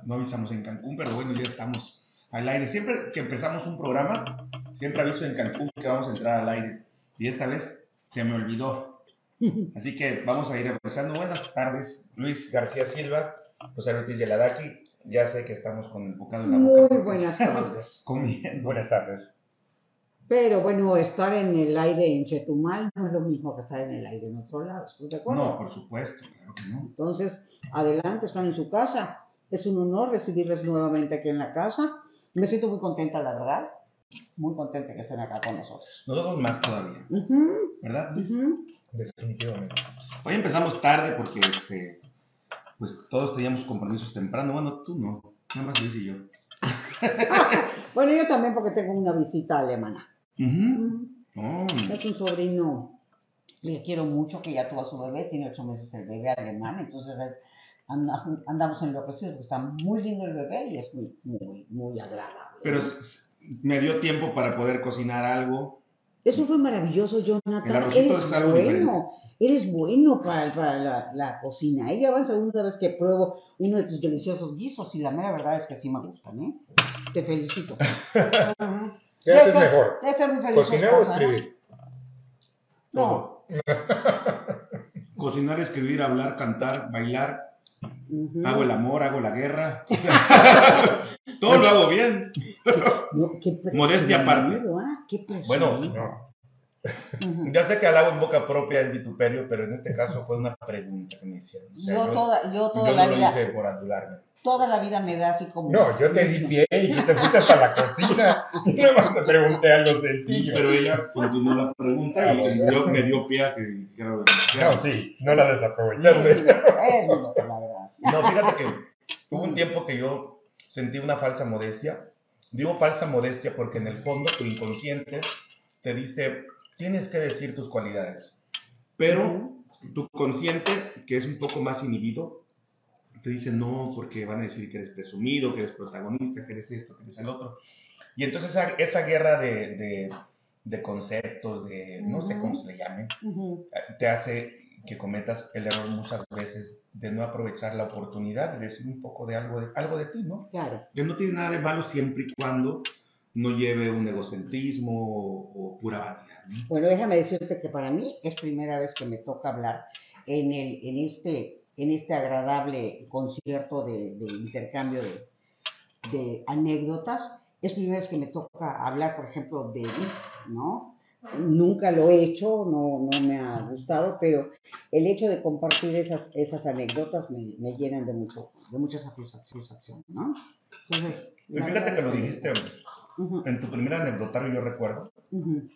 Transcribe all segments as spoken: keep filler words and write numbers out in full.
no avisamos en Cancún, pero bueno, ya estamos al aire. Siempre que empezamos un programa, siempre aviso en Cancún que vamos a entrar al aire. Y esta vez se me olvidó. Así que vamos a ir empezando. Buenas tardes, Luis García Silva, Rosario Ortiz Yeladaki. Ya sé que estamos con el bocado en la boca. Muy buenas tardes. Comiendo. Buenas tardes. Pero bueno, estar en el aire en Chetumal no es lo mismo que estar en el aire en otro lado, ¿estás de acuerdo? No, por supuesto, claro que no. Entonces, adelante, están en su casa. Es un honor recibirles nuevamente aquí en la casa. Me siento muy contenta, la verdad. Muy contenta que estén acá con nosotros. Nosotros más todavía, Uh-huh, ¿verdad, Luis? uh-huh. Definitivamente. Hoy empezamos tarde porque este, pues todos teníamos compromisos temprano. Bueno, tú no, nada más Luis y yo. Bueno, yo también porque tengo una visita alemana. Uh-huh. Oh. Es un sobrino que quiero mucho, que ya tuvo a su bebé, tiene ocho meses el bebé alemán, entonces es, andamos enloquecidos, está muy lindo el bebé y es muy, muy, muy agradable. Pero me dio tiempo para poder cocinar algo. Eso fue maravilloso, Jonathan. El arrocito Eres es algo bueno, diferente. eres bueno para, para la, la cocina. Ella va a segunda vez que pruebo uno de tus deliciosos guisos y la mera verdad es que sí me gustan, ¿eh? Te felicito. Uh-huh. ¿Qué haces mejor? Debe ser muy feliz. ¿Cocinar o escribir? No. Cocinar, escribir, hablar, cantar, bailar. Uh-huh. Hago el amor, hago la guerra. O sea, todo lo hago bien. No, qué Modestia aparte. ¿Ah? Qué Bueno, No. Uh-huh. Ya sé que halago en boca propia es vituperio, pero en este caso fue una pregunta que me hicieron. O sea, yo, yo, toda, yo toda yo la no lo vida, hice por adularme. toda la vida me da así como... No, yo te di pie y tú te fuiste hasta la cocina y nada más te pregunté algo sencillo. Pero ella continuó la pregunta y yo me dio pie a que dijera. No, sí, no la desaprovechaste. Es lo que la verdad. No, fíjate que hubo un tiempo que yo sentí una falsa modestia. Digo falsa modestia porque en el fondo tu inconsciente te dice, tienes que decir tus cualidades. Pero tu consciente, que es un poco más inhibido, te dice no, porque van a decir que eres presumido, que eres protagonista, que eres esto, que eres el otro. Y entonces esa, esa guerra de, de, de conceptos, de no sé cómo se le llame, Uh-huh. te hace que cometas el error muchas veces de no aprovechar la oportunidad de decir un poco de algo de, algo de ti, ¿no? Claro. Que no tiene nada de malo siempre y cuando no lleve un egocentrismo o, o pura vanidad, ¿no? Bueno, déjame decirte que para mí es primera vez que me toca hablar en, el, en, este, en este agradable concierto de, de intercambio de, de anécdotas. Es primera vez que me toca hablar, por ejemplo, de mí, ¿no? Nunca lo he hecho, no, no me ha gustado, pero el hecho de compartir esas, esas anécdotas me, me llenan de, mucho, de mucha satisfacción, ¿no? Entonces, Y fíjate que lo dijiste uh-huh. en tu primer anecdotario, yo recuerdo, Uh-huh.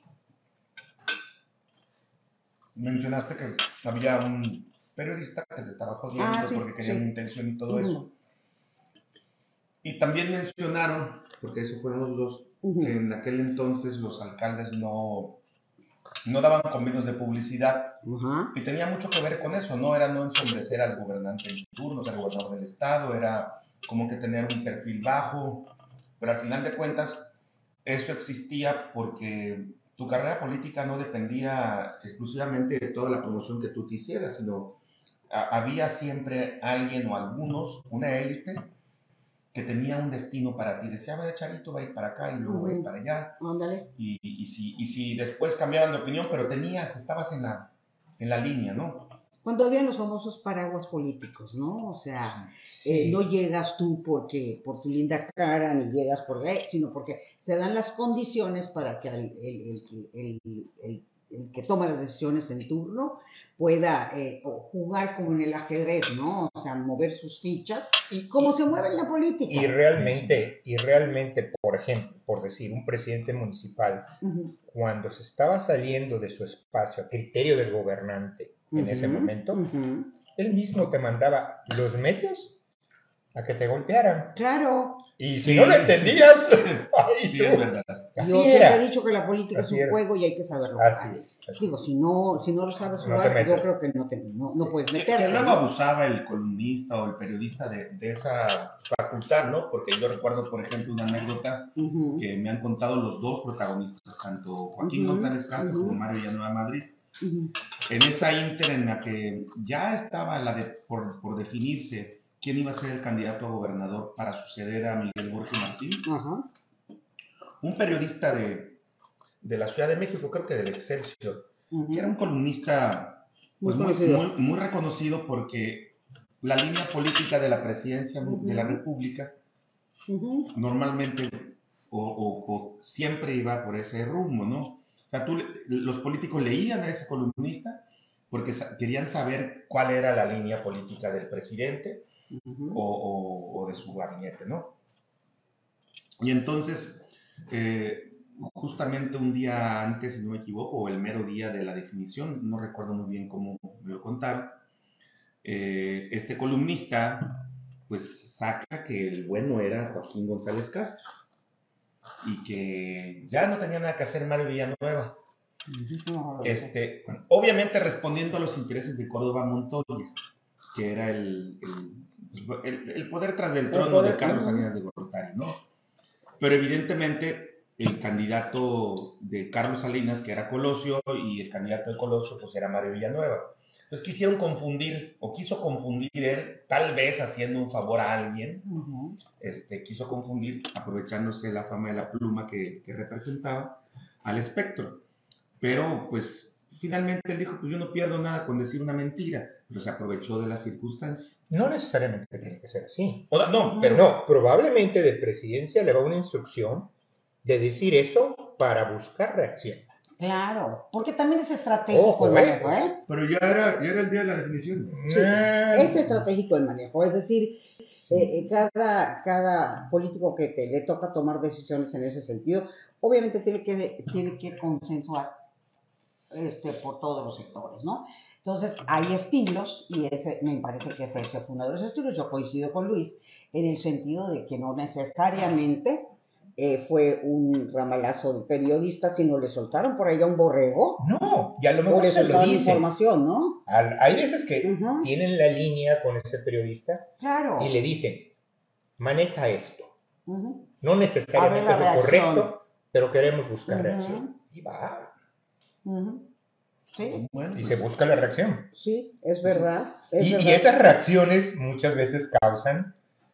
mencionaste que había un periodista que te estaba jodiendo Ah, sí, porque quería sí. una intención y todo Uh-huh. eso. Y también mencionaron, porque eso fueron los dos, Uh-huh. que en aquel entonces los alcaldes no, no daban convenios de publicidad. Uh-huh. Y tenía mucho que ver con eso, ¿no? Era no ensombrecer al gobernante en turno, al gobernador del estado, era como que tener un perfil bajo, pero al final de cuentas eso existía porque tu carrera política no dependía exclusivamente de toda la promoción que tú te hicieras, sino a, había siempre alguien o algunos, una élite, que tenía un destino para ti. Decía, vaya Charito, va a ir para acá y luego va a ir para allá. Ándale. Y, y, si, y si después cambiaban de opinión, pero tenías, estabas en la, en la línea, ¿no? Cuando habían los famosos paraguas políticos, ¿no? O sea, Sí. eh, no llegas tú porque por tu linda cara, ni llegas por eh, sino porque se dan las condiciones para que el, el, el, el, el, el que toma las decisiones en turno pueda eh, jugar como en el ajedrez, ¿no? O sea, mover sus fichas y cómo se mueve en la política. Y realmente, y realmente, por ejemplo, por decir, un presidente municipal, Uh-huh. cuando se estaba saliendo de su espacio a criterio del gobernante en Uh-huh. ese momento, Uh-huh. él mismo te mandaba los medios a que te golpearan. Claro. Y Sí. si no lo entendías, ay, Sí, tú. es verdad. Así Yo era. siempre he dicho que la política Así es un era. juego y hay que saberlo Así jugar. es, así Digo, si no, si no lo sabes No jugar, te yo metas. creo que no, te, no, no puedes Que, meterte. que luego ¿no? abusaba el columnista o el periodista de, de esa facultad, ¿no? Porque yo recuerdo, por ejemplo, una anécdota Uh-huh. que me han contado los dos protagonistas, tanto Joaquín Uh-huh. González Castro Uh-huh. como Mario Villanueva Madrid. Uh-huh. En esa ínter en la que ya estaba la de, por, por definirse quién iba a ser el candidato a gobernador para suceder a Miguel Borges Martín. Ajá. Un periodista de, de la Ciudad de México, creo que del Excelsior, Uh-huh. que era un columnista pues, muy, muy, muy, muy reconocido porque la línea política de la presidencia uh-huh. de la República uh-huh. normalmente o, o, o siempre iba por ese rumbo, ¿no? O sea, tú, los políticos leían a ese columnista porque querían saber cuál era la línea política del presidente uh-huh. o, o, o de su gabinete, ¿no? Y entonces, eh, justamente un día antes, si no me equivoco, o el mero día de la definición, no recuerdo muy bien cómo me lo contaron, eh, este columnista pues saca que el bueno era Joaquín González Castro y que ya no tenía nada que hacer Mario Villanueva. Este, obviamente respondiendo a los intereses de Córdoba Montoya, que era el, el, el, el poder tras del trono poder, de Carlos uh-huh. Salinas de Gortari, ¿no? Pero evidentemente el candidato de Carlos Salinas, que era Colosio, y el candidato de Colosio, pues era Mario Villanueva. Entonces quisieron confundir, o quiso confundir él, tal vez haciendo un favor a alguien, uh-huh. este, quiso confundir, aprovechándose de la fama de la pluma que, que representaba, al espectro. Pero, pues, finalmente él dijo, pues yo no pierdo nada con decir una mentira, pero se aprovechó de la circunstancia. No necesariamente tiene que ser así. O, no, pero... No, probablemente de presidencia le va una instrucción de decir eso para buscar reacción. Claro, porque también es estratégico Ojo, el manejo, ¿eh? Pero ya era, ya era el día de la definición. Sí, es estratégico el manejo, es decir, eh, cada, cada político que te, le toca tomar decisiones en ese sentido, obviamente tiene que, tiene que consensuar este, por todos los sectores, ¿no? Entonces, hay estilos, y ese, me parece que ese fue uno de los estilos. Yo coincido con Luis en el sentido de que no necesariamente eh, fue un ramalazo de periodista, sino le soltaron por ahí a un borrego. No, ya a lo mejor le se lo dicen. Información, ¿no? Al, hay veces que uh-huh. tienen la línea con ese periodista claro. y le dicen, maneja esto. Uh-huh. No necesariamente es lo correcto, pero queremos buscar uh-huh. reacción. Y va. Uh-huh. Sí. Bueno, y se busca la reacción. Sí, es verdad. Es y, verdad. y esas reacciones muchas veces causan.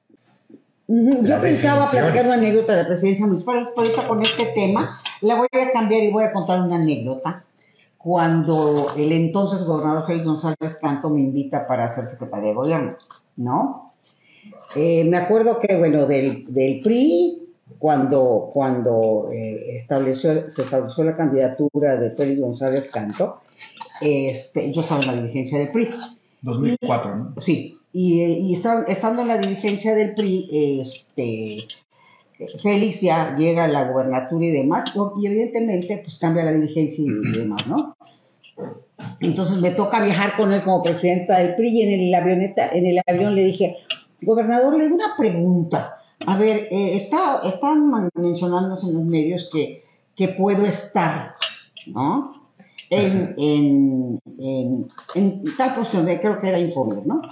Uh-huh. Yo pensaba platicar una anécdota de la presidencia municipal, pero ahorita con este tema la voy a cambiar y voy a contar una anécdota. Cuando el entonces gobernador Félix González Canto me invita para ser secretario de gobierno, ¿no? Eh, me acuerdo que, bueno, del, del P R I. Cuando, cuando eh, estableció, se estableció la candidatura de Félix González Canto, este, yo estaba en la dirigencia del P R I. dos mil cuatro, y, ¿no? Sí, y, y estaba, estando en la dirigencia del P R I, este, Félix ya llega a la gubernatura y demás, y evidentemente pues cambia la dirigencia y, y demás, ¿no? Entonces me toca viajar con él como presidenta del P R I, y en el, avioneta, en el avión le dije, gobernador, le doy una pregunta. A ver, eh, está, están mencionándose en los medios que, que puedo estar, ¿no? En, en, en, en tal posición, de, creo que era Infobir, ¿no?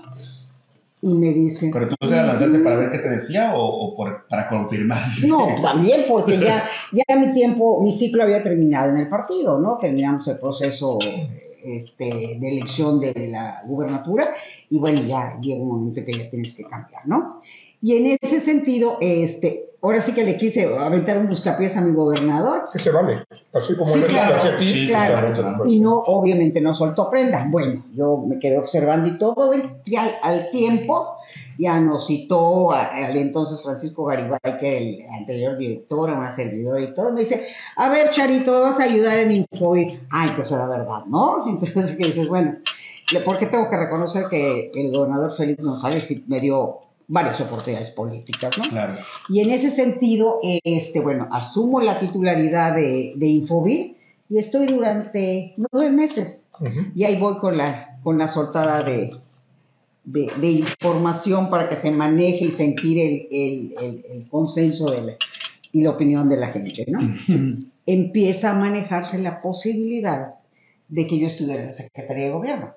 Y me dice... ¿Pero tú se la lanzaste para ver qué te decía o, o por, para confirmar? No, también porque ya, ya mi tiempo, mi ciclo había terminado en el partido, ¿no? Terminamos el proceso este, de elección de la gubernatura y bueno, ya llega un momento que ya tienes que cambiar, ¿no? Y en ese sentido, este, ahora sí que le quise aventar un buscapiés a mi gobernador. Que se vale, así como sí, le claro, hace a ti. Sí, claro, claro. Y no, obviamente no soltó prenda. Bueno, yo me quedé observando y todo, y al, al tiempo ya nos citó a, al entonces Francisco Garibay, que era el anterior director, a una servidora y todo. Me dice, a ver, Charito, ¿me vas a ayudar en Infobir? Ah, entonces la verdad, ¿no? Entonces que dices, bueno, porque tengo que reconocer que el gobernador Félix González sí me dio varias oportunidades políticas, ¿no? Claro. Y en ese sentido, este, bueno, asumo la titularidad de, de Infobir y estoy durante nueve meses. Uh-huh. Y ahí voy con la, con la soltada de, de, de información para que se maneje y sentir el, el, el, el consenso de la, y la opinión de la gente, ¿no? Uh-huh. Empieza a manejarse la posibilidad de que yo estuviera en la Secretaría de Gobierno.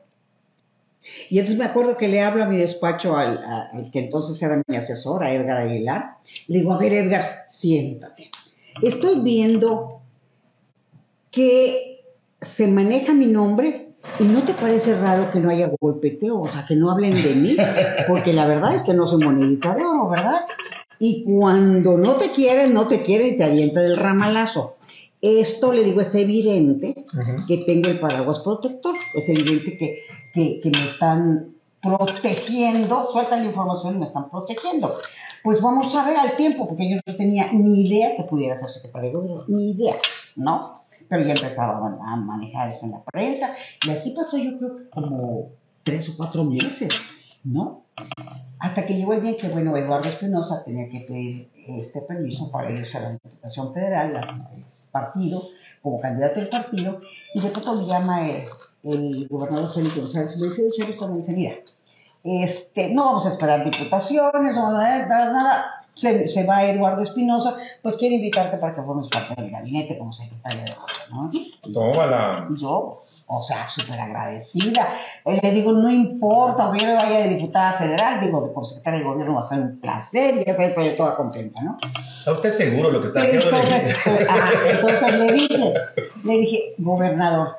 Y entonces me acuerdo que le hablo a mi despacho al, a, al que entonces era mi asesor, a Edgar Aguilar. Le digo, a ver, Edgar, siéntate. Estoy viendo que se maneja mi nombre ¿y no te parece raro que no haya golpeteo? O sea, que no hablen de mí, porque la verdad es que no soy monedita de oro, ¿verdad? Y cuando no te quieren, no te quieren y te avienta del ramalazo. Esto, le digo, es evidente uh-huh. que tengo el paraguas protector, es evidente que, que, que me están protegiendo, sueltan la información y me están protegiendo. Pues vamos a ver al tiempo, porque yo no tenía ni idea que pudiera ser secretario de gobierno, ni idea, ¿no? Pero ya empezaba a manejarse en la prensa, y así pasó yo creo que como tres o cuatro meses, ¿no? Hasta que llegó el día en que, bueno, Eduardo Espinosa tenía que pedir este permiso para irse a la Diputación Federal, al partido, como candidato del partido, y de pronto me llama el, el gobernador Felipe González y me dice, Charito, me dice, mira, este, no vamos a esperar diputaciones, no vamos a ver nada, se, se va Eduardo Espinosa, pues quiere invitarte para que formes parte del gabinete como secretaria de gobierno, ¿no? Tómala. Yo, o sea, súper agradecida. Le digo, no importa, aunque yo me vaya de diputada federal, digo, como secretaria de gobierno va a ser un placer, y ya sabes, estoy toda contenta, ¿no? ¿Está usted seguro lo que está haciendo? Entonces, pues, ah, entonces le dije, le dije, gobernador,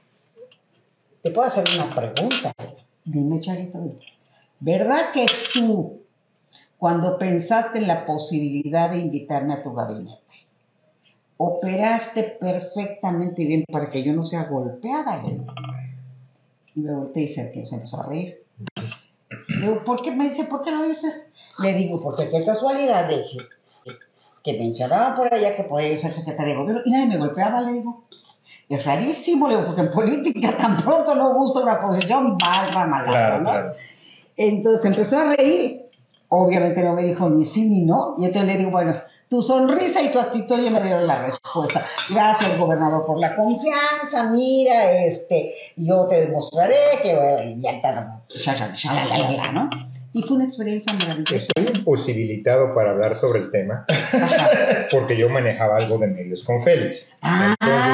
¿te puedo hacer una pregunta? Dime, Charito, ¿verdad que tú, cuando pensaste en la posibilidad de invitarme a tu gabinete, operaste perfectamente bien para que yo no sea golpeada? Y me volteé y se, se empezó a reír. Le digo, ¿por qué? Me dice, ¿por qué lo dices? Le digo, porque qué casualidad, dije, que mencionaban por allá que podía ser secretaria de gobierno y nadie me golpeaba, le digo. Es rarísimo, le digo, porque en política tan pronto no gusta una posición, va al ramalazo, claro, ¿no? Claro. Entonces empezó a reír. Obviamente no me dijo ni sí ni no. Y entonces le digo, bueno, tu sonrisa y tu actitud ya me dieron la respuesta. Gracias, gobernador, por la confianza. Mira, este, yo te demostraré que bueno, ya está, shalalala, ¿no? Y fue una experiencia maravillosa. Estoy imposibilitado para hablar sobre el tema porque yo manejaba algo de medios con Félix. Ah,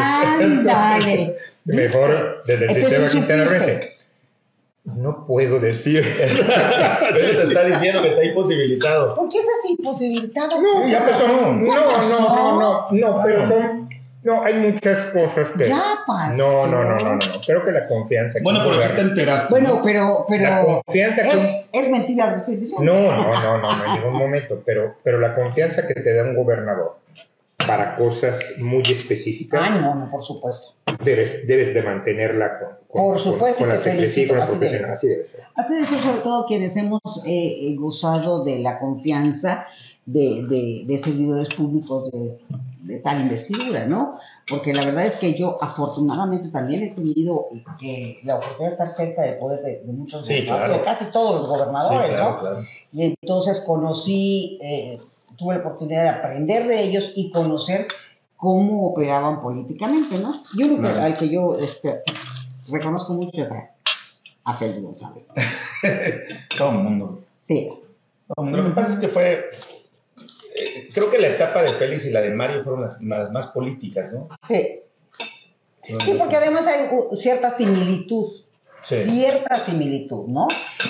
dale. Mejor desde el Entonces, sistema quintanarroense. No puedo decir. Él te está diciendo que está imposibilitado. ¿Por qué estás imposibilitado? No, ya pasó. No, no, no, no, no, pero son, no, hay muchas cosas que. Ya pasó. No, no, no, no, no, no. Creo que la confianza. Bueno, pero si te enteraste. Bueno, pero, pero. La confianza que. Es, es mentira lo que estoy diciendo. No, no, no, no, no, en ningún momento. Pero, pero la confianza que te da un gobernador para cosas muy específicas. Ah, no, no, por supuesto. Debes, debes de mantenerla con, con, por supuesto con, con la secrecía y con la así profesional. Debe así debe ser. Así debe ser, sobre todo quienes hemos eh, gozado de la confianza de, de, de servidores públicos de, de tal investidura, ¿no? Porque la verdad es que yo afortunadamente también he tenido eh, la oportunidad de estar cerca del poder de, de muchos, sí, claro. de casi todos los gobernadores, sí, claro, ¿no? Claro. Y entonces conocí, eh, tuve la oportunidad de aprender de ellos y conocer cómo operaban políticamente, ¿no? Yo creo que no. al que yo este, reconozco mucho es a, a Félix González. Todo el mundo. Sí. Todo el mundo. Lo que pasa es que fue, eh, creo que la etapa de Félix y la de Mario fueron las, las más políticas, ¿no? Sí. Sí, porque además hay cierta similitud, sí. cierta similitud, ¿no?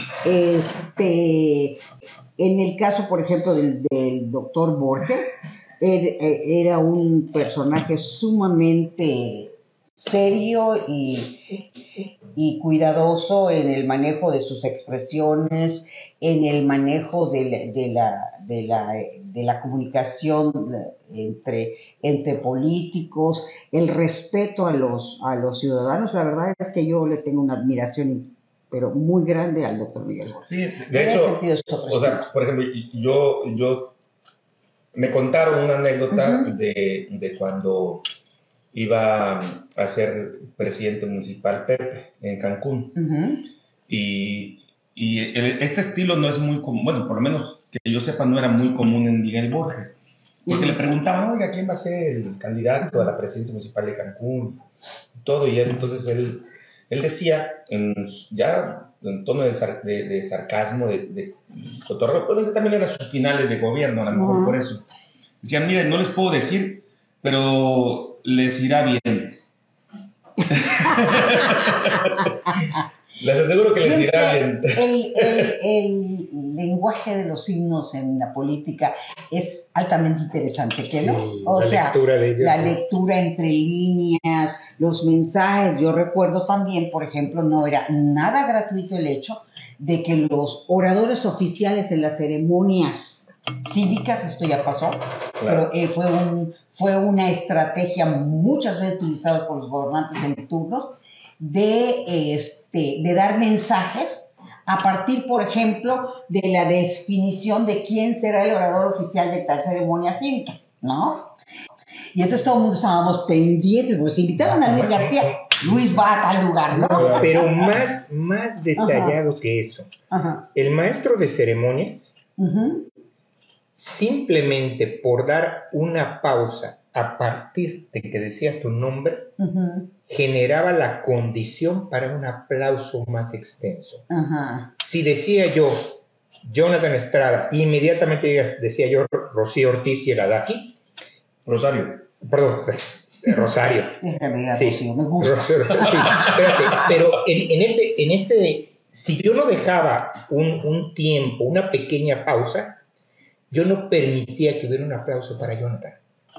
Este, en el caso, por ejemplo, del, del doctor Borges, era un personaje sumamente serio y, y cuidadoso en el manejo de sus expresiones, en el manejo de la, de la, de la, de la comunicación entre, entre políticos, el respeto a los, a los ciudadanos. La verdad es que yo le tengo una admiración pero muy grande al doctor Miguel Borges. Sí, de hecho, o sea, por ejemplo, yo... yo me contaron una anécdota uh-huh. de, de cuando iba a ser presidente municipal Pepe en Cancún. Uh-huh. Y, y el, este estilo no es muy común, bueno, por lo menos que yo sepa, no era muy común en Miguel Borges. Porque uh-huh. le preguntaban, oiga, ¿quién va a ser el candidato a la presidencia municipal de Cancún? Todo, y él, entonces él, él decía, en, ya en tono de, de, de sarcasmo, de, de cotorreo, pues también eran sus finales de gobierno, a lo mejor uh-huh. por eso. Decían, miren, no les puedo decir, pero les irá bien. Les aseguro que Siempre les irá bien. El, el, el lenguaje de los signos en la política es altamente interesante, ¿qué Sí, no? O la sea, lectura de ellos, la sí. lectura entre líneas, los mensajes. Yo recuerdo también, por ejemplo, no era nada gratuito el hecho de que los oradores oficiales en las ceremonias cívicas, esto ya pasó, Claro. pero eh, fue, un, fue una estrategia muchas veces utilizada por los gobernantes en turnos de, este, de dar mensajes a partir, por ejemplo, de la definición de quién será el orador oficial de tal ceremonia cívica, ¿no? Y entonces todo el mundo estábamos pendientes, porque si invitaban a Luis García, Luis va a tal lugar, ¿no? No, pero más, más detallado que eso. Ajá. El maestro de ceremonias, Uh-huh. simplemente por dar una pausa a partir de que decía tu nombre, Uh-huh. generaba la condición para un aplauso más extenso. Ajá. Si decía yo Jonathan Estrada, inmediatamente decía yo Rocío Ortiz y era de aquí, Rosario. perdón, eh, Rosario. Déjame diga, Sí, Rocío, me gusta. Rosario, sí, espérate, pero en, en ese, en ese, si yo no dejaba un, un tiempo, una pequeña pausa, yo no permitía que hubiera un aplauso para Jonathan.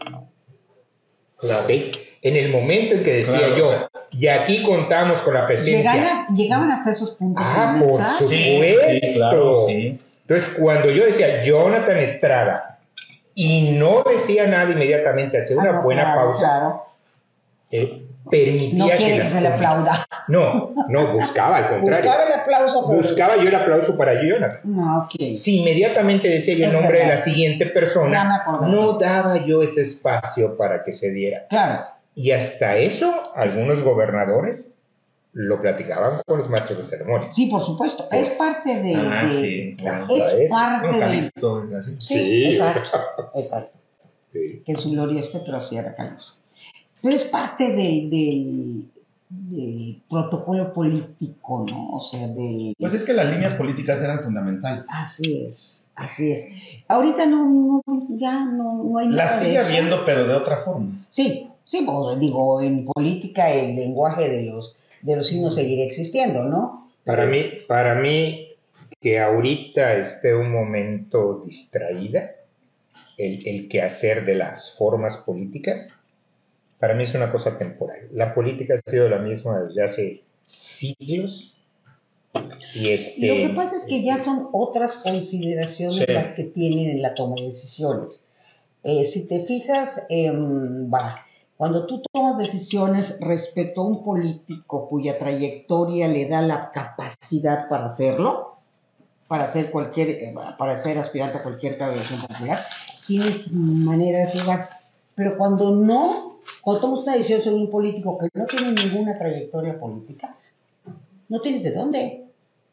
Claro. ¿Ok? En el momento en que decía Claro, yo, o sea, y aquí contamos con la presencia. Llegan a- llegaban hasta esos puntos. Ah, del por mensaje. supuesto. Sí, sí, claro, sí. Entonces, cuando yo decía Jonathan Estrada y no decía nada inmediatamente, hacía una Ah, no, buena claro, pausa, claro. eh, permitía No que quiere que las se le condi- aplauda. No, no, buscaba al contrario. Buscaba el aplauso, pero... Buscaba yo el aplauso para Jonathan. No, ok. Si inmediatamente decía yo el Es nombre de verdad. la siguiente Ya me persona, acordé. no daba yo ese espacio para que se diera. Claro. Y hasta eso, algunos gobernadores lo platicaban con los maestros de ceremonia. Sí, por supuesto. Es parte de... Ah, de- sí, claro. Hasta Es eso. parte Un de... Calixto, así. Sí, Sí. exacto. Exacto. Sí. Que en su gloria esté, pero así era Calixto. Pero es parte del, del, del protocolo político, ¿no? O sea, del... Pues es que las líneas políticas eran fundamentales. Así es, así es. Ahorita no, no ya no, no hay nada Las de sigue eso. habiendo, pero de otra forma. Sí, sí, pues, digo, en política el lenguaje de los, de los signos seguirá existiendo, ¿no? Para mí, para mí, que ahorita esté un momento distraída, el, el quehacer de las formas políticas, para mí es una cosa temporal. La política ha sido la misma desde hace siglos. Y este, Lo que pasa es que ya son otras consideraciones Sí. las que tienen en la toma de decisiones. Eh, si te fijas, eh, va, cuando tú tomas decisiones respecto a un político cuya trayectoria le da la capacidad para hacerlo, para ser cualquier, eh, para ser aspirante a cualquier cargo de elección popular, tienes manera de jugar. Pero cuando no, cuando tomas una decisión sobre un político que no tiene ninguna trayectoria política, no tienes de dónde.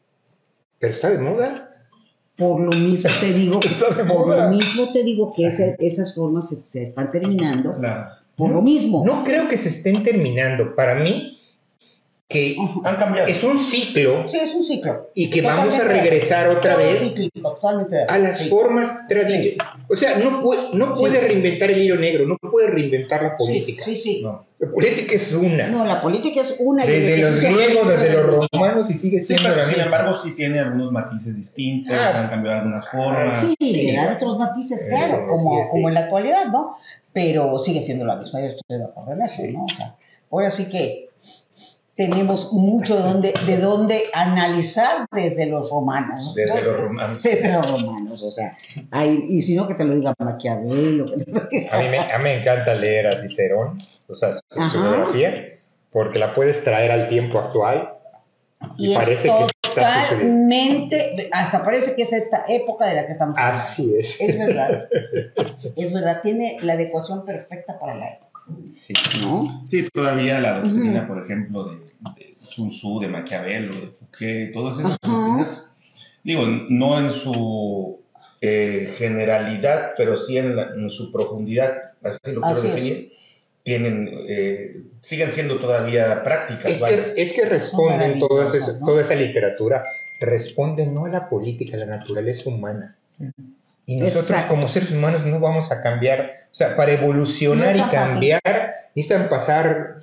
pero está de moda. Por lo mismo te digo, Está de por moda. lo mismo te digo que ese- esas formas se, se están terminando. Claro. Por lo mismo. No creo que se estén terminando. Para mí, que Ajá. Han cambiado. es un ciclo Sí, es un ciclo. y que vamos a Totalmente de regresar acuerdo. otra Todo vez cíclico, totalmente de a acuerdo. las Sí. formas tradicionales. O sea, no puede, no puede Sí. reinventar el hilo negro, no puede reinventar la política. Sí, sí, sí. No. La política es una. No, la política es una. y el Desde los ejercicio griegos, político desde es el los mismo. romanos y sigue Sí, siendo pero la sin misma. embargo sí tiene algunos matices distintos, Ah. han cambiado algunas formas. Sí, Sí. le dan otros matices, Eh, claro, como, sí. como en la actualidad, ¿no? Pero sigue siendo la misma, yo estoy de acuerdo en eso, Sí. ¿no? O sea, ahora sí que tenemos mucho de dónde, de dónde analizar desde los romanos. Desde ¿no? los romanos. Desde los romanos, o sea, hay, y si no que te lo diga Maquiavelo. que te lo diga- A mí, me, a mí me encanta leer a Cicerón, o sea, su, su Ajá. biografía, porque la puedes traer al tiempo actual y, Y parece es que está sucediendo. totalmente, hasta parece que es esta época de la que estamos hablando. Así es. Es verdad, es verdad, tiene la adecuación perfecta para la época, Sí. ¿no? Sí, todavía la doctrina, Ujú. por ejemplo, de, de Sun Tzu, de Maquiavelo, de Fouquet, todas esas Ajá. doctrinas, digo, no en su eh, generalidad, pero sí en, la- en su profundidad, así lo quiero Así es. definir, tienen, eh, siguen siendo todavía prácticas. Es vaya. que, es que responden Son todas maravillosas, esa- ¿no? toda esa literatura, responde no a la política, a la naturaleza humana. Y nosotros Exacto. como seres humanos no vamos a cambiar, o sea, para evolucionar No y es tan fácil. cambiar necesitan pasar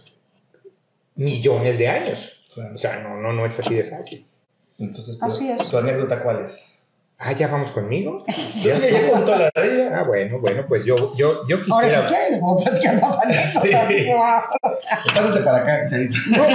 millones de años. Claro. O sea, no, no, no es así de fácil. Entonces, tu, Así es. ¿tu anécdota cuál es? Ah, ¿ya vamos conmigo? Sí, ya, ya contó la de ella. Ah, bueno, bueno, pues yo, yo, yo Ahora, quisiera... si quieres, les voy a platicar más anécdotas. Sí. Pásate para acá, Charito.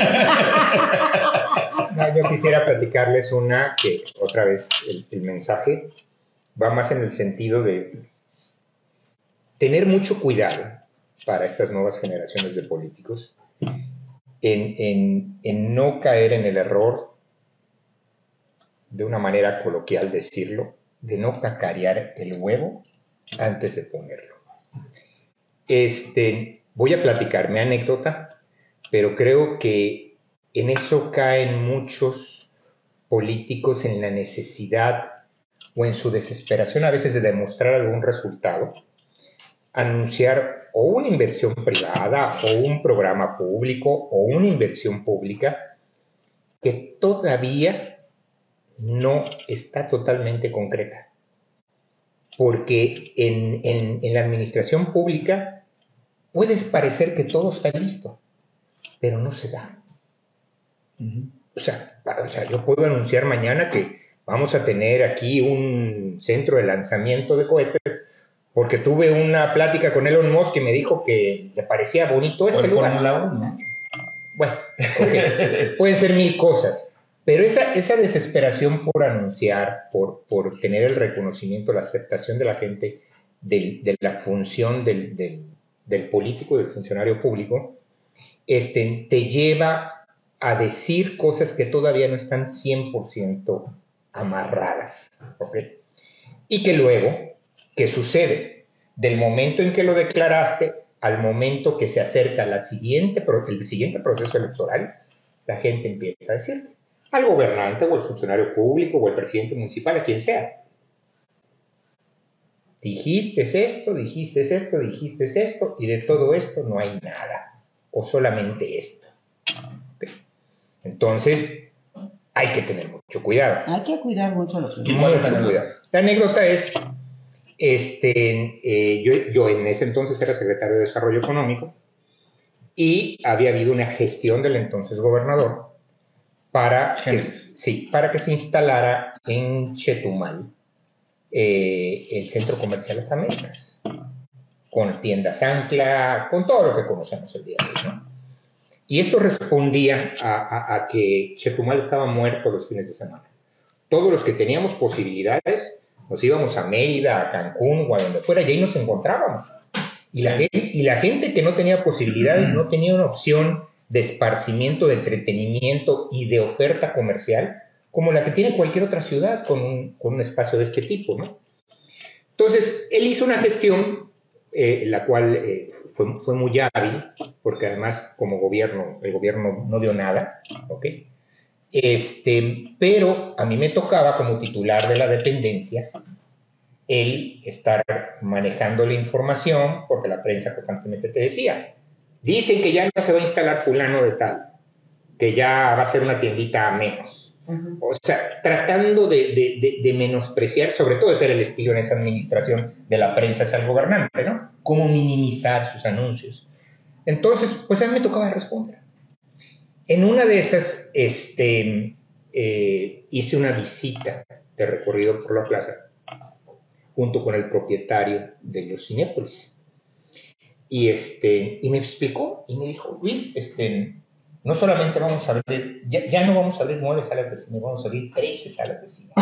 No, yo quisiera platicarles una que, otra vez, el, el mensaje va más en el sentido de tener mucho cuidado para estas nuevas generaciones de políticos en, en, en no caer en el error, de una manera coloquial decirlo, de no cacarear el huevo antes de ponerlo. Este, voy a platicar mi anécdota, pero creo que en eso caen muchos políticos en la necesidad o en su desesperación a veces de demostrar algún resultado, anunciar o una inversión privada o un programa público o una inversión pública que todavía no está totalmente concreta. Porque en, en, en la administración pública puedes parecer que todo está listo, pero no se da. Uh-huh. O sea, para, o sea, yo puedo anunciar mañana que vamos a tener aquí un centro de lanzamiento de cohetes porque tuve una plática con Elon Musk que me dijo que le parecía bonito este lugar. Fórmula uno. Bueno, okay. Pueden ser mil cosas, pero esa, esa desesperación por anunciar, por, por tener el reconocimiento, la aceptación de la gente de, de la función del, del, del político, del funcionario público, este, te lleva a decir cosas que todavía no están cien por ciento amarradas, ¿okay? Y que luego, ¿qué sucede? Del momento en que lo declaraste al momento que se acerca la siguiente, el siguiente proceso electoral, la gente empieza a decirte, al gobernante o el funcionario público o el presidente municipal, a quien sea, dijiste esto, dijiste esto, dijiste esto, y de todo esto no hay nada, o solamente esto. ¿Okay? Entonces, hay que tener mucho cuidado. Hay que cuidar mucho lo que Mucho cuidado. La anécdota es, este, eh, yo, yo en ese entonces era secretario de Desarrollo Económico y había habido una gestión del entonces gobernador para que, sí, para que se instalara en Chetumal eh, el Centro Comercial Las Américas, con tiendas ancla, con todo lo que conocemos el día de hoy, ¿no? Y esto respondía a, a, a que Chetumal estaba muerto los fines de semana. Todos los que teníamos posibilidades nos íbamos a Mérida, a Cancún o a donde fuera y ahí nos encontrábamos. Y la, gente, y la gente que no tenía posibilidades, no tenía una opción de esparcimiento, de entretenimiento y de oferta comercial como la que tiene cualquier otra ciudad con un, con un espacio de este tipo, ¿no? Entonces, él hizo una gestión Eh, la cual eh, fue, fue muy hábil, porque además como gobierno, el gobierno no dio nada, ¿ok? Este, pero a mí me tocaba como titular de la dependencia el estar manejando la información, porque la prensa constantemente te decía, dicen que ya no se va a instalar fulano de tal, que ya va a ser una tiendita a menos. Uh-huh. O sea, tratando de, de, de, de menospreciar, sobre todo ese era el estilo en esa administración de la prensa hacia el gobernante, ¿no? Cómo minimizar sus anuncios. Entonces, pues a mí me tocaba responder. En una de esas, este, eh, hice una visita de recorrido por la plaza junto con el propietario de los Cinépolis. Y, este, y me explicó y me dijo, Luis, este... no solamente vamos a abrir, ya, ya no vamos a abrir nueve salas de cine, vamos a abrir trece salas de cine.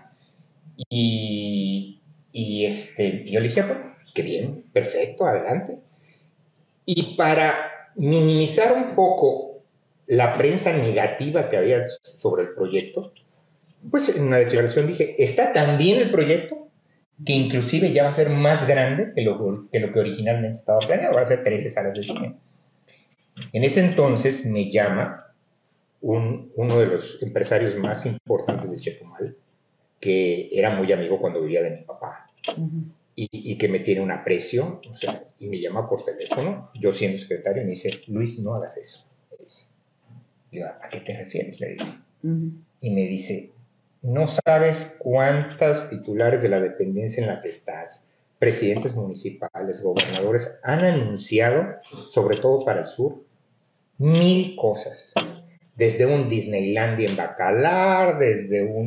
Y, y este, yo le dije, bueno, qué bien, perfecto, adelante. Y para minimizar un poco la prensa negativa que había sobre el proyecto, pues en una declaración dije, está tan bien el proyecto que inclusive ya va a ser más grande que lo que, lo que originalmente estaba planeado, va a ser trece salas de cine. En ese entonces me llama un, uno de los empresarios más importantes de Chetumal, que era muy amigo cuando vivía de mi papá, uh-huh. y, y que me tiene un aprecio, o sea, y me llama por teléfono, yo siendo secretario, y me dice, Luis, no hagas eso. Me dice. Y yo, ¿a qué te refieres? Le digo. Uh-huh. Y me dice, no sabes cuántos titulares de la dependencia en la que estás, presidentes municipales, gobernadores, han anunciado, sobre todo para el sur, mil cosas, desde un Disneylandia en Bacalar, desde un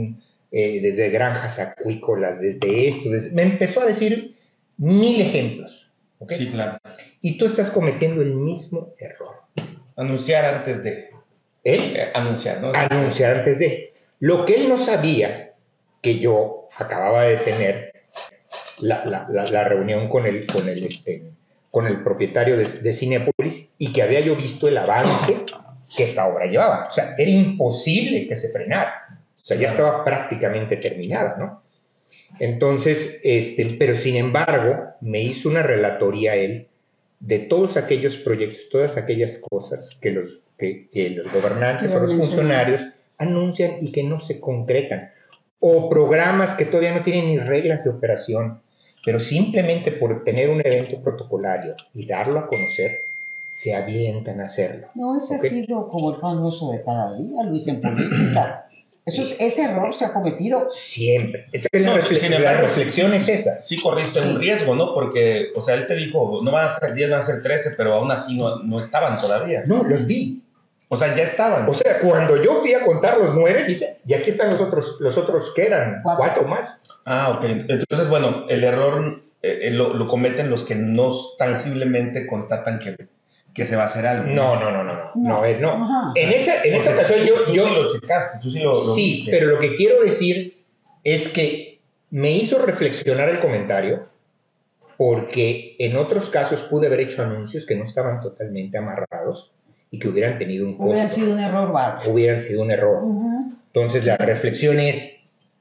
eh, desde granjas acuícolas, desde esto, desde... me empezó a decir mil ejemplos. ¿Okay? Sí, claro. Y tú estás cometiendo el mismo error. Anunciar antes de. ¿Eh? Eh, anunciar, ¿no? Anunciar antes de. Lo que él no sabía, que yo acababa de tener la, la, la, la reunión con el, con el, este, con el propietario de, de Cinépolis, y que había yo visto el avance que esta obra llevaba. O sea, era imposible que se frenara. O sea, ya estaba prácticamente terminada, ¿no? Entonces, este, pero sin embargo, me hizo una relatoría él de todos aquellos proyectos, todas aquellas cosas que los, que, que los gobernantes o los funcionarios anuncian y que no se concretan. O programas que todavía no tienen ni reglas de operación, pero simplemente por tener un evento protocolario y darlo a conocer, se avientan a hacerlo. No, ese ¿Okay? ha sido como el pan nuestro de cada día, Luis, en política. Eso es, ese error se ha cometido siempre. Entonces, no, la, reflex sin embargo, la reflexión es esa. Sí corriste un riesgo, ¿no? Porque, o sea, él te dijo, no van a ser diez, van a ser trece, pero aún así no, no estaban todavía. No, los vi. O sea, ya estaban. O sea, cuando yo fui a contar los nueve, dice, y aquí están los otros, los otros que eran cuatro, cuatro más. Ah, ok. Entonces, bueno, el error eh, lo, lo cometen los que no tangiblemente constatan que, que se va a hacer algo. No, no, no, no, no. no, no, no. Ajá. En esa, en esa ocasión yo... Tú yo sí lo checaste, tú sí lo, lo Sí, viste. pero lo que quiero decir es que me hizo reflexionar el comentario, porque en otros casos pude haber hecho anuncios que no estaban totalmente amarrados y que hubieran tenido un costo. Hubieran sido un error, bárbaro. Hubieran sido un error. Uh-huh. Entonces la reflexión es,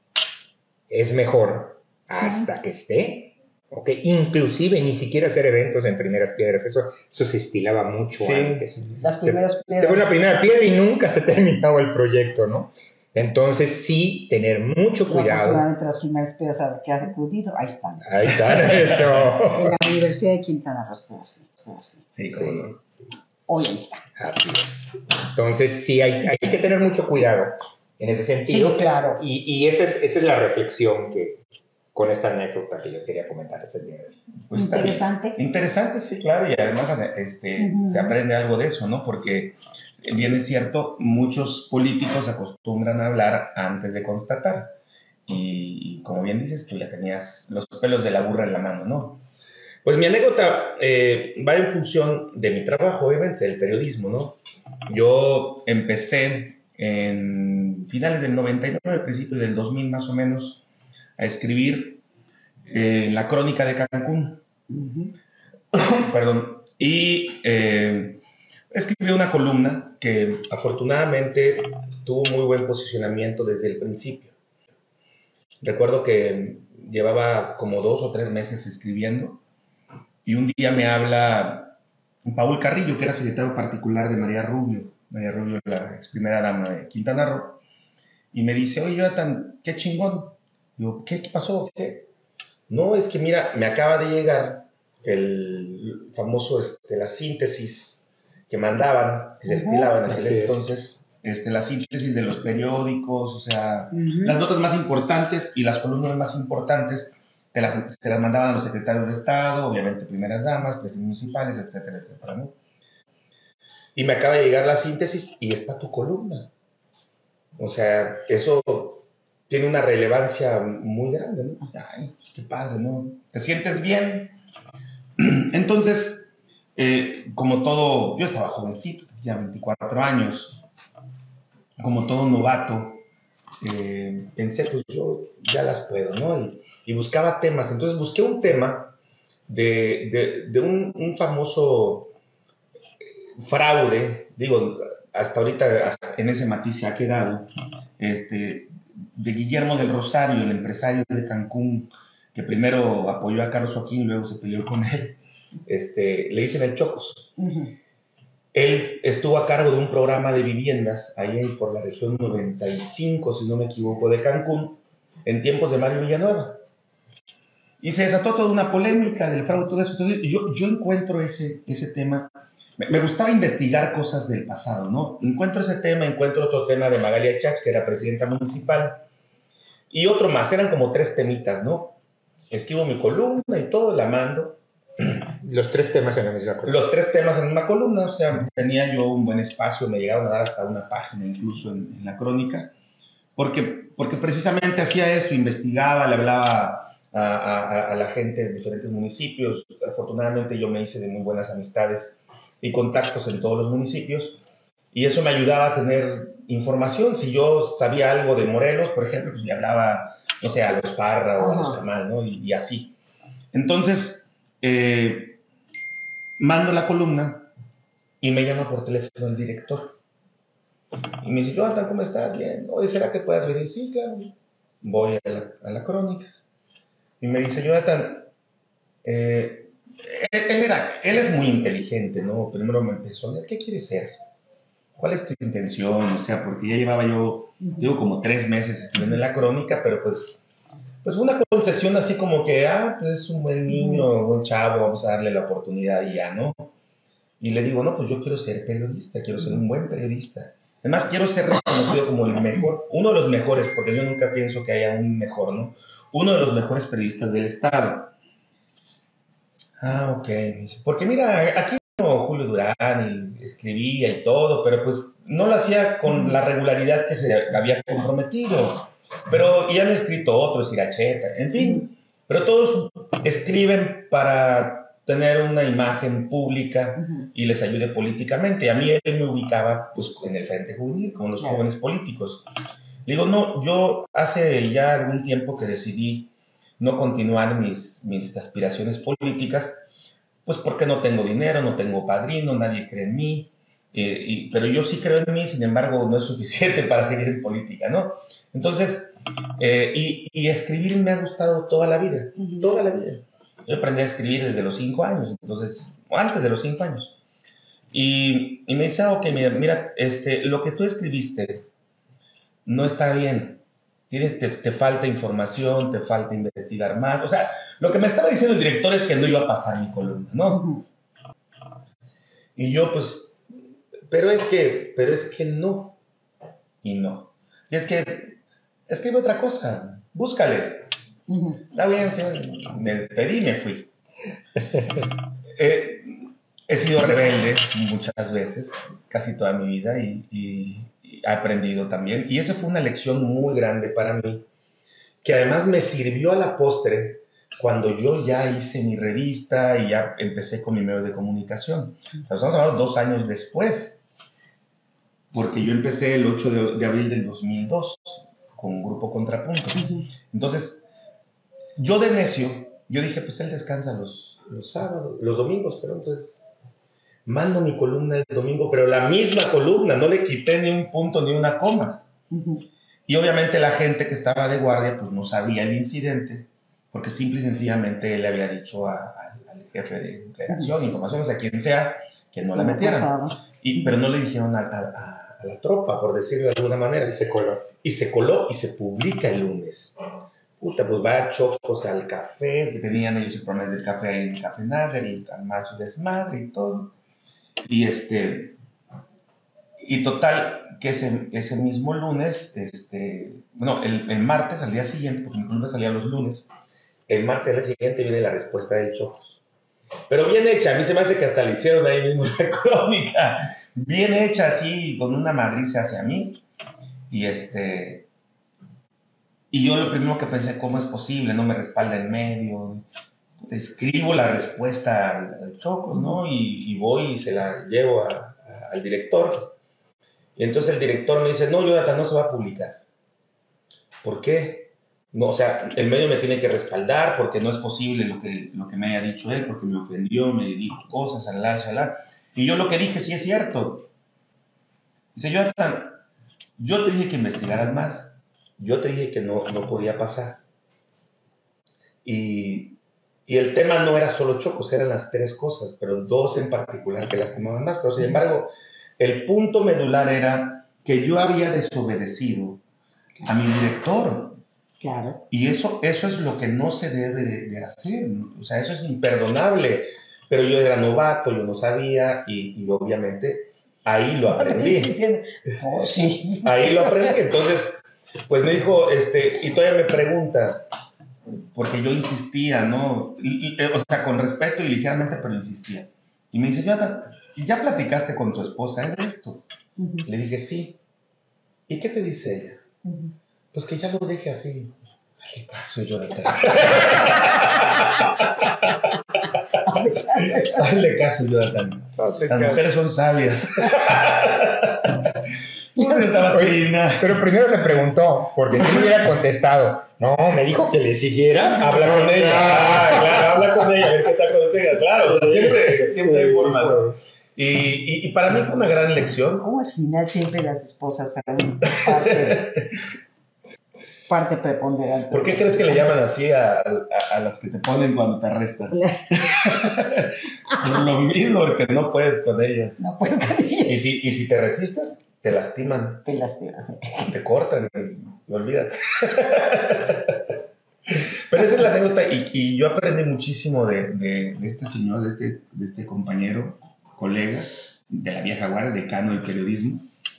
es mejor hasta uh-huh. que esté, ¿okay? Inclusive ni siquiera hacer eventos en primeras piedras, eso, eso se estilaba mucho sí, antes. Las primeras se, piedras. Se fue la primera piedra y nunca se terminaba el proyecto, ¿no? Entonces sí, tener mucho cuidado. Afortunadamente las primeras piedras a que has acudido, ahí están. Ahí están, eso. En la Universidad de Quintana Roo estuvo así, estuvo así. Sí, sí, no. sí. Hoy ahí está. Así es. Entonces sí, hay, hay que tener mucho cuidado en ese sentido. Sí, claro. Y, y esa, es, esa es la reflexión que con esta anécdota que yo quería comentar ese día de hoy. Pues interesante. Interesante, sí, claro, y además este, uh-huh. se aprende algo de eso, ¿no? Porque bien es cierto, muchos políticos acostumbran a hablar antes de constatar. Y, y como bien dices, tú ya tenías los pelos de la burra en la mano, ¿no? Pues mi anécdota eh, va en función de mi trabajo, obviamente, del periodismo, ¿no? Yo empecé en finales del noventa y nueve, principios del dos mil más o menos, a escribir eh, la crónica de Cancún. Uh-huh. Perdón. Y eh, escribí una columna que afortunadamente tuvo muy buen posicionamiento desde el principio. Recuerdo que llevaba como dos o tres meses escribiendo y un día me habla Paul Carrillo, que era secretario particular de María Rubio, María Rubio, la ex primera dama de Quintana Roo, y me dice, oye, Jonathan, qué chingón. Digo, ¿qué, qué pasó? ¿Qué? No, es que mira, me acaba de llegar el famoso, este, la síntesis que mandaban, que se estilaban en aquel entonces, este, la síntesis de los periódicos, o sea, uh-huh. las notas más importantes y las columnas más importantes, te las, se las mandaban a los secretarios de Estado, obviamente primeras damas, presidentes municipales, etcétera, etcétera, ¿no? Y me acaba de llegar la síntesis y está tu columna. O sea, eso tiene una relevancia muy grande, ¿no? Ay, pues qué padre, ¿no? ¿Te sientes bien? Entonces, eh, como todo, yo estaba jovencito, tenía veinticuatro años, como todo novato, eh, pensé, pues yo ya las puedo, ¿no? Y, y buscaba temas, entonces busqué un tema de, de, de un, un famoso fraude, digo, hasta ahorita hasta en ese matiz se ha quedado, este, de Guillermo del Rosario, el empresario de Cancún, que primero apoyó a Carlos Joaquín y luego se peleó con él. Este, le dicen el Chocos. Uh-huh. Él estuvo a cargo de un programa de viviendas ahí por la región noventa y cinco, si no me equivoco, de Cancún, en tiempos de Mario Villanueva. Y se desató toda una polémica del fraude y todo eso. Entonces yo, yo encuentro ese, ese tema, me, me gustaba investigar cosas del pasado, ¿no? Encuentro ese tema, encuentro otro tema de Magalia Chach, que era presidenta municipal, y otro más, eran como tres temitas, ¿no? Escribo mi columna y todo, la mando. Los tres temas en la misma columna. Los tres temas en una columna, o sea, tenía yo un buen espacio, me llegaron a dar hasta una página incluso en, en la crónica, porque, porque precisamente hacía esto, investigaba, le hablaba a, a, a la gente de diferentes municipios. Afortunadamente yo me hice de muy buenas amistades y contactos en todos los municipios, y eso me ayudaba a tener información. Si yo sabía algo de Morelos, por ejemplo, pues le hablaba, no sé, a los Parra o a los Camal, ¿no? Y, y así. Entonces, eh, mando la columna y me llama por teléfono el director. Y me dice, Jonathan, ¿cómo estás? Bien. Oye, ¿será que puedas venir? Sí, claro. Voy a la, a la crónica. Y me dice, Jonathan, eh, él, él, era, él es muy inteligente, ¿no? Primero me empezó a ¿qué quieres ser? ¿Cuál es tu intención? O sea, porque ya llevaba yo, digo, como tres meses escribiendo en la crónica, pero pues, pues una concesión así como que, ah, pues es un buen niño, un buen chavo, vamos a darle la oportunidad y ya, ¿no? Y le digo, no, pues yo quiero ser periodista, quiero ser un buen periodista. Además, quiero ser reconocido como el mejor, uno de los mejores, porque yo nunca pienso que haya un mejor, ¿no? Uno de los mejores periodistas del Estado. Ah, ok. Porque mira, aquí no Julio Durán y escribía y todo, pero pues no lo hacía con la regularidad que se había comprometido. Pero y han escrito otros, Iracheta, en fin. Pero todos escriben para tener una imagen pública uh-huh. y les ayude políticamente. A mí él me ubicaba pues en el Frente Juvenil, como los claro. jóvenes políticos. Digo, no, yo hace ya algún tiempo que decidí no continuar mis, mis aspiraciones políticas, pues porque no tengo dinero, no tengo padrino, nadie cree en mí, eh, y, pero yo sí creo en mí, sin embargo, no es suficiente para seguir en política, ¿no? Entonces, eh, y, y escribir me ha gustado toda la vida, uh-huh. toda la vida. Yo aprendí a escribir desde los cinco años, entonces, o antes de los cinco años. Y, y me dice, ah, ok, mira, mira este, lo que tú escribiste no está bien. Te, te falta información, te falta investigar más. O sea, lo que me estaba diciendo el director es que no iba a pasar mi columna, ¿no? Uh-huh. Y yo, pues, pero es que, pero es que no. Y no. Si es que, escribe otra cosa, búscale. Uh-huh. Está bien, señor. Me despedí y me fui. eh, he sido rebelde muchas veces, casi toda mi vida, y... y he aprendido también, y esa fue una lección muy grande para mí, que además me sirvió a la postre cuando yo ya hice mi revista y ya empecé con mi medio de comunicación. O sea, estamos hablando dos años después, porque yo empecé el ocho de abril del dos mil dos con Grupo Contrapunto. Uh-huh. Entonces, yo de necio, yo dije, pues él descansa los, los sábados, los domingos, pero entonces... mando mi columna el domingo, pero la misma columna, no le quité ni un punto ni una coma. Uh-huh. Y obviamente la gente que estaba de guardia pues no sabía el incidente, porque simple y sencillamente él le había dicho a, a, al jefe de redacción, uh-huh. informaciones, a quien sea, que no la metieran. Y, pero no le dijeron a, a, a la tropa, por decirlo de alguna manera. Y se coló. Y se coló y se publica el lunes. Puta, pues va a Chocos al café, que tenían ellos el problema del café ahí en Café Nader, y además su desmadre y todo. Y este, y total, que ese, ese mismo lunes, este, bueno, el, el martes, al día siguiente, porque mi columna salía los lunes, el martes al día siguiente viene la respuesta del Chocos. Pero bien hecha, a mí se me hace que hasta le hicieron ahí mismo la crónica, bien hecha así, con una madriza hacia mí, y este, y yo lo primero que pensé, ¿cómo es posible? No me respalda el medio. Escribo la respuesta al, al Chocos, ¿no? Y, y voy y se la llevo a, a, al director. Y entonces el director me dice, no, Jonathan, no se va a publicar. ¿Por qué? No, o sea, el medio me tiene que respaldar porque no es posible lo que, lo que me haya dicho él, porque me ofendió, me dijo cosas, alá, alá. Y yo lo que dije sí es cierto. Dice, Jonathan, yo te dije que investigaras más. Yo te dije que no, no podía pasar. Y... Y el tema no era solo Chocos, eran las tres cosas, pero dos en particular que lastimaban más. Pero sin embargo, el punto medular era que yo había desobedecido a mi director. Claro. Y eso, eso es lo que no se debe de, de hacer. O sea, eso es imperdonable. Pero yo era novato, yo no sabía, y, y obviamente ahí lo aprendí. Oh, sí. Ahí lo aprendí. Entonces, pues me dijo, este, y todavía me pregunta, porque yo insistía, ¿no? Y, y, o sea, con respeto y ligeramente, pero insistía. Y me dice, ¿ya, ¿ya platicaste con tu esposa de esto? Uh-huh. Le dije, sí. ¿Y qué te dice ella? Uh-huh. Pues que ya lo deje así. Hazle caso, Jonathan. Hazle caso, Jonathan. Las mujeres son sabias. Oye, pero primero le preguntó, porque si le hubiera contestado, no, me dijo que le siguiera, habla con ella. Ah, claro, habla con ella, a ver qué te aconseja. Claro, o sea, siempre, siempre hay formas. Y, y, y para mí fue una gran lección. Como al final siempre las esposas son parte, parte preponderante. ¿Por qué crees que le llaman así a, a, a las que te ponen cuando te arrestan? Por lo mismo, porque no puedes con ellas. No puedes con ellas. Y si, y si te resistes, te lastiman. Te lastimas. Te cortan y, y olvídate. Pero esa es la anécdota y, y yo aprendí muchísimo de, de, de este señor, de este, de este compañero, colega, de la vieja guardia, decano del periodismo.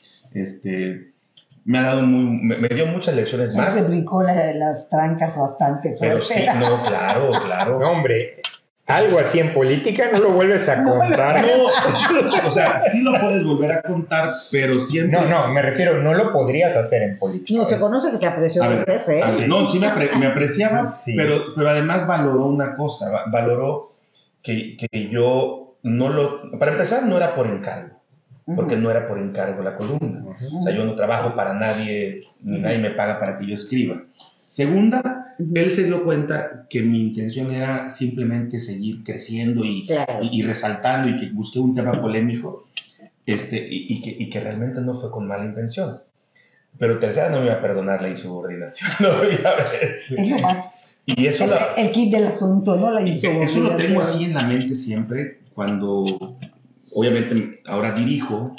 Este, me ha dado muy, me, me dio muchas lecciones ya más. Se brincó la, las trancas bastante fuerte. Pero sí, no, claro, claro. No, hombre, algo así en política no lo vuelves a No, contar. No, o sea, sí lo puedes volver a contar, pero siempre... No, no, me refiero, no lo podrías hacer en política. No, se Es- conoce que te apreció A tu ver, jefe. a ver, no, sí me, apre- me apreciaba, Sí. pero, pero además valoró una cosa, va- valoró que, que yo no lo... Para empezar, no era por encargo, porque no era por encargo la columna. Ujú. O sea, yo no trabajo para nadie, ni nadie me paga para que yo escriba. Segunda, él se dio cuenta que mi intención era simplemente seguir creciendo y, Claro. y, y resaltando y que busqué un tema polémico este, y, y, que, y que realmente no fue con mala intención. Pero tercera, no me iba a perdonar la insubordinación. No iba a ver. Es lo más. Y eso, Es la, el kit del asunto, ¿no? La y que eso lo insubordinación. tengo así en la mente siempre cuando, obviamente, ahora dirijo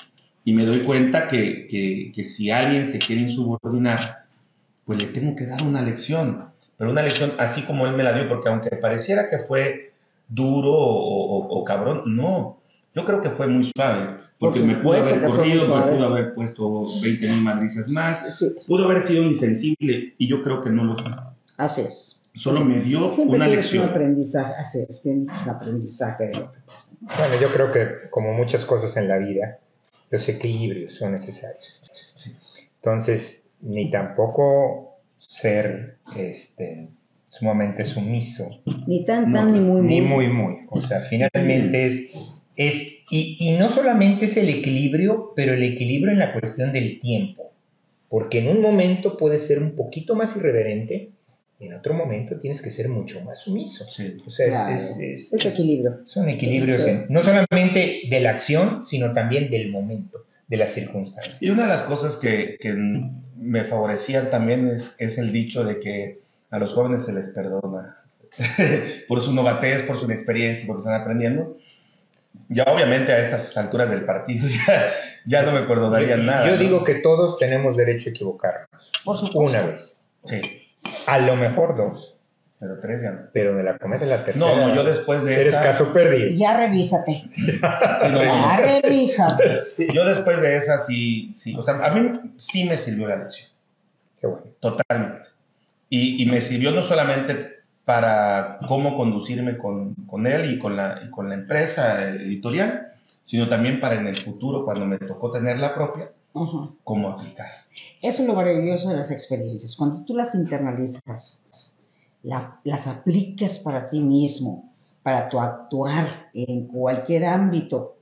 y me doy cuenta que, que, que si alguien se quiere insubordinar, pues le tengo que dar una lección, pero una lección así como él me la dio, porque aunque pareciera que fue duro o, o, o cabrón, no, yo creo que fue muy suave, porque Por me pudo supuesto haber que fue muy corrido, me suave. pudo haber puesto veinte mil madrizas más, Sí, pudo haber sido insensible, y yo creo que no lo fue. así es. Solo me dio Siempre una tienes lección. un aprendizaje, así es, tienes un aprendizaje de lo que pasa. Bueno, yo creo que como muchas cosas en la vida, los equilibrios son necesarios. Sí. Entonces, ni tampoco ser este, sumamente sumiso, Ni tan, No, tan, ni muy, ni muy, muy. O sea, finalmente es, es y, y no solamente es el equilibrio, pero el equilibrio en la cuestión del tiempo. Porque en un momento puedes ser un poquito más irreverente, y en otro momento tienes que ser mucho más sumiso. Sí. O sea, es- Claro. es, es- Es equilibrio. son equilibrios Sí. en- no solamente de la acción, sino también del momento, de las circunstancias. Y una de las cosas que, que me favorecían también es, es el dicho de que a los jóvenes se les perdona por su novatez, por su inexperiencia, porque están aprendiendo. Ya obviamente a estas alturas del partido ya, ya no me perdonarían nada. Yo ¿no? digo que todos tenemos derecho a equivocarnos. Por supuesto. Una vez. Sí, A lo mejor dos. pero tres ya no. Pero de la cometes la tercera. No, no, yo después de Eres esa... caso perdido. Ya revísate. Sí, no, Ya revísate. Sí. yo después de esa sí, sí, o sea, a mí sí me sirvió la lección, Qué bueno. totalmente. Y, y me sirvió no solamente para cómo conducirme con, con él y con, la, y con la empresa editorial, sino también para en el futuro, cuando me tocó tener la propia, Ajá. cómo aplicar. Eso es lo maravilloso de las experiencias. Cuando tú las internalizas, la- las aplicas para ti mismo, para tu actuar en cualquier ámbito,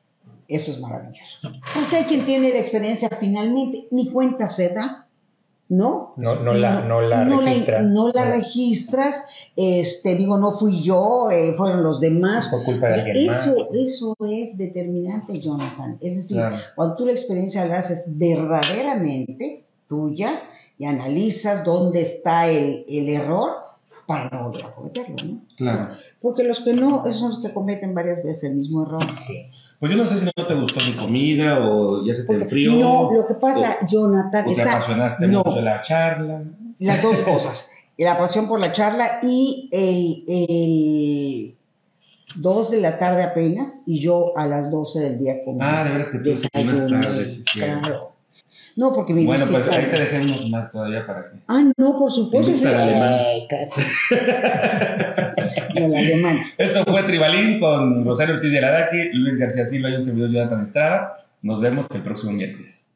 eso es maravilloso. Porque hay quien tiene la experiencia finalmente, ni cuenta se da, ¿no? No, no la, no la no registra. no la registras, este, digo, no fui yo, eh, fueron los demás. Por culpa de alguien Eso, más. eso es determinante, Jonathan. Es decir, Claro. cuando tú la experiencia la haces verdaderamente tuya y analizas dónde está el, el error para no volver a cometerlo, ¿no? Claro. Porque los que no, esos son los que cometen varias veces el mismo error. Sí. Pues yo no sé si no te gustó mi comida o ya se te Porque- enfrió. no, lo que pasa, Jonathan, o te está... apasionaste no, mucho de la charla. las dos cosas. La pasión por la charla y el, el dos de la tarde apenas, y yo a las doce del día comí. Ah, de veras que tú desayunas desayuné, tarde, sí, sí. claro. No, porque mi Bueno, visita... pues ahí te dejé unos más todavía para que... Ah, no, por supuesto. Te invitas al alemán. Eh, claro. No, el alemán. Esto fue Tribalín con Rosario Ortiz de Aradaki, Luis García Silva y un servidor Jonathan Estrada. Nos vemos el próximo miércoles.